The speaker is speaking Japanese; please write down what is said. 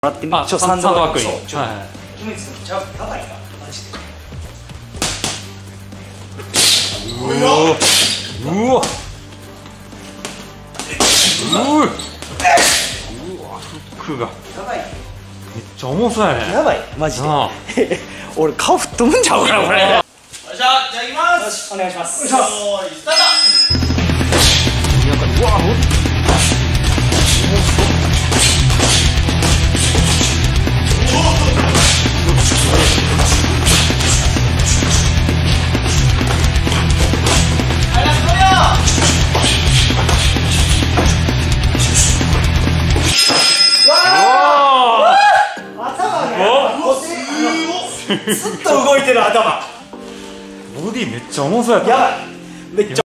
らってみサンドバッグに。はい。 めっちゃやばいなマジで。 うわうわフックがやばいめっちゃ重そうやね。 やばいマジで。 なあ俺顔吹っ飛ぶんちゃうかなこれ。 よっしゃ、じゃあ行きます。 お願いします。 よーい、スタート。 なんかうわずっと動いてる頭。 ボディめっちゃ重そうやった。 やばい。めっちゃ